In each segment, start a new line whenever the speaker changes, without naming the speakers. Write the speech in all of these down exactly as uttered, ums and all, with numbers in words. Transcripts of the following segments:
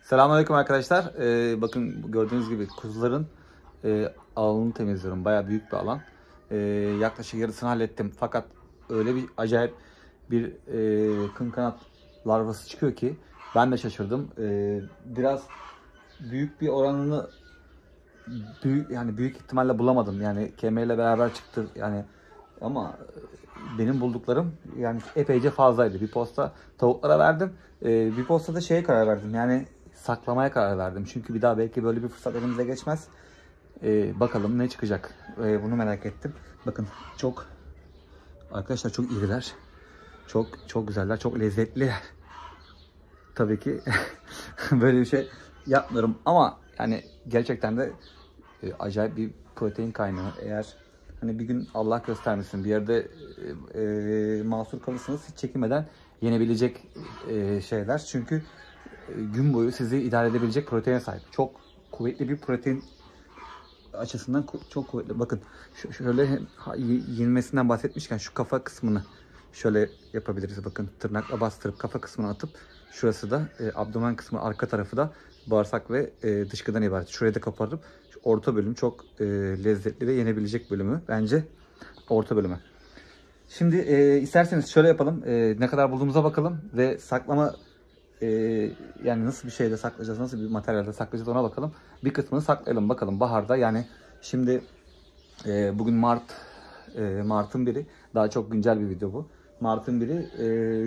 Selamünaleyküm arkadaşlar. Ee, bakın gördüğünüz gibi kuzuların e, alanını temizliyorum. Bayağı büyük bir alan. Ee, yaklaşık yarısını hallettim. Fakat öyle bir acayip bir e, kın kanat larvası çıkıyor ki ben de şaşırdım. Ee, biraz büyük bir oranını büyük yani büyük ihtimalle bulamadım. Yani kemeriyle beraber çıktı. Yani ama benim bulduklarım yani epeyce fazlaydı. Bir posta tavuklara verdim. Ee, bir posta da şeye karar verdim. Yani saklamaya karar verdim. Çünkü bir daha belki böyle bir fırsat elimize geçmez. Ee, bakalım ne çıkacak. Ee, bunu merak ettim. Bakın çok arkadaşlar çok iriler. Çok çok güzeller. Çok lezzetli. Tabii ki böyle bir şey yapmıyorum ama yani gerçekten de e, acayip bir protein kaynağı. Eğer hani bir gün Allah göstermesin bir yerde e, e, mahsur kalırsınız hiç çekinmeden yenebilecek e, şeyler. Çünkü e, gün boyu sizi idare edebilecek proteine sahip. Çok kuvvetli bir protein açısından çok kuvvetli. Bakın şöyle yenilmesinden bahsetmişken şu kafa kısmını şöyle yapabiliriz. Bakın tırnakla bastırıp kafa kısmını atıp şurası da e, abdomen kısmı, arka tarafı da bağırsak ve e, dışkıdan ibaret. Şurayı da kapatıp şu orta bölüm çok e, lezzetli ve yenebilecek bölümü bence orta bölümü. Şimdi e, isterseniz şöyle yapalım. E, ne kadar bulduğumuza bakalım ve saklama e, yani nasıl bir şeyde saklayacağız, nasıl bir materyalde saklayacağız ona bakalım. Bir kısmını saklayalım bakalım baharda. Yani şimdi e, bugün Mart e, Mart'ın biri. Daha çok güncel bir video bu. Mart'ın biri. E,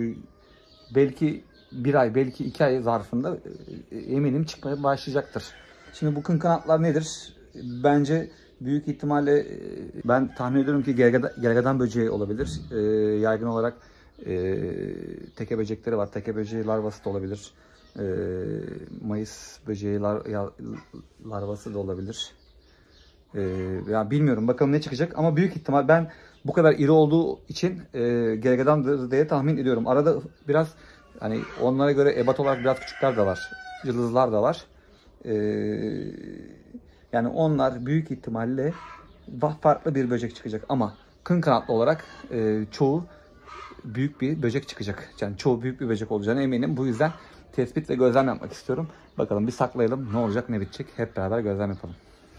belki bir ay, belki iki ay zarfında e, eminim çıkmaya başlayacaktır. Şimdi bu kın kanatlar nedir? Bence büyük ihtimalle e, ben tahmin ediyorum ki gergedan, gergedan böceği olabilir. E, yaygın olarak e, teke böcekleri var. Teke böceği larvası da olabilir. E, Mayıs böceği lar, ya, larvası da olabilir. E, ya bilmiyorum bakalım ne çıkacak ama büyük ihtimal ben bu kadar iri olduğu için e, gergedandır diye tahmin ediyorum. Arada biraz hani onlara göre ebat olarak biraz küçükler de var. Yıldızlar da var. E, yani onlar büyük ihtimalle farklı bir böcek çıkacak ama kın kanatlı olarak e, çoğu büyük bir böcek çıkacak. Yani çoğu büyük bir böcek olacağına eminim. Bu yüzden tespit ve gözlem yapmak istiyorum. Bakalım bir saklayalım. Ne olacak, ne bitecek? Hep beraber gözlem yapalım.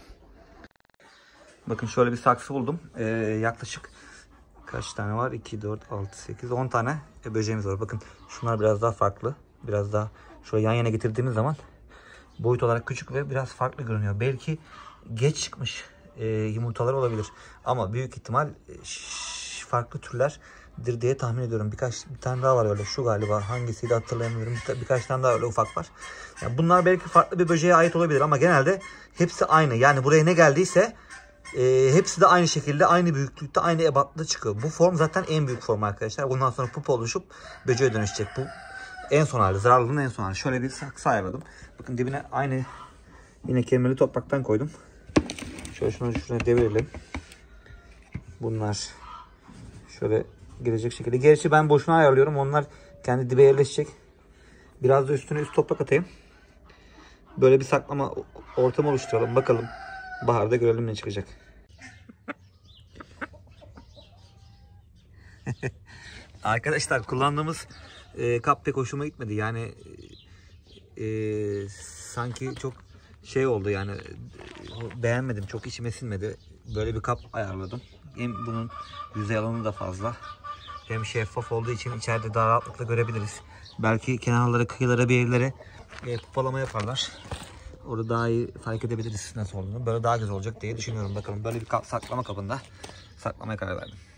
Bakın şöyle bir saksı buldum. Ee, yaklaşık kaç tane var? iki, dört, altı, sekiz, on tane böceğimiz var. Bakın şunlar biraz daha farklı. Biraz daha şöyle yan yana getirdiğimiz zaman boyut olarak küçük ve biraz farklı görünüyor. Belki geç çıkmış e, yumurtaları olabilir. Ama büyük ihtimal e, farklı türlerdir diye tahmin ediyorum. Birkaç bir tane daha var öyle. Şu galiba hangisiydi hatırlayamıyorum. Bir, birkaç tane daha öyle ufak var. Yani bunlar belki farklı bir böceğe ait olabilir ama genelde hepsi aynı. Yani buraya ne geldiyse e, hepsi de aynı şekilde, aynı büyüklükte, aynı ebatlı çıkıyor. Bu form zaten en büyük form arkadaşlar. Bundan sonra pupa oluşup böceğe dönüşecek. Bu en son hali, zararlılığın en son hali. Şöyle bir saksı ayarladım. Bakın dibine aynı yine kemirli topraktan koydum. Şöyle şunu şuraya devirelim. Bunlar şöyle girecek şekilde. Gerçi ben boşuna ayarlıyorum. Onlar kendi dibe yerleşecek. Biraz da üstüne üst toprak atayım. Böyle bir saklama ortamı oluşturalım. Bakalım baharda görelim ne çıkacak. Arkadaşlar kullandığımız e, kap pek hoşuma gitmedi. Yani e, sanki çok şey oldu yani e, beğenmedim. Çok içime sinmedi. Böyle bir kap ayarladım. Hem bunun yüzey alanı da fazla. Hem şeffaf olduğu için içeride daha rahatlıkla görebiliriz. Belki kenarlara, kıyılara, bir yerlere e, pupalama yaparlar. Orada daha iyi fark edebiliriz nasıl olduğunu. Böyle daha güzel olacak diye düşünüyorum. Bakalım böyle bir kap, saklama kabında saklamaya karar verdim.